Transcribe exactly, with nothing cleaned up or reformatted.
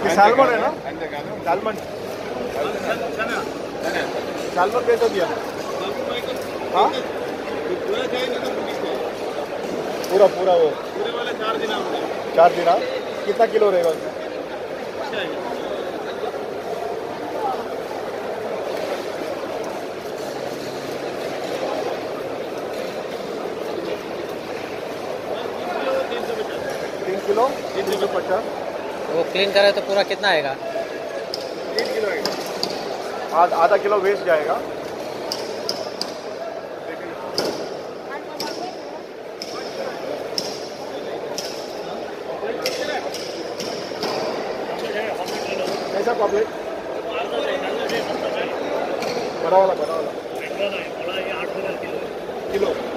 Salmon है ना? Salmon salmon कैसे दिया? हाँ पूरा पूरा वो पूरे वाले चार दिन चार दिन कितना किलो रहेगा उसमें? तीन किलो तीन सौ पचास। वो क्लीन करे तो पूरा कितना आएगा? तीन किलो आएगा। आधा किलो वेस्ट जाएगा। कैसा पॉपलेट? बड़ा वाला बड़ा वाला किलो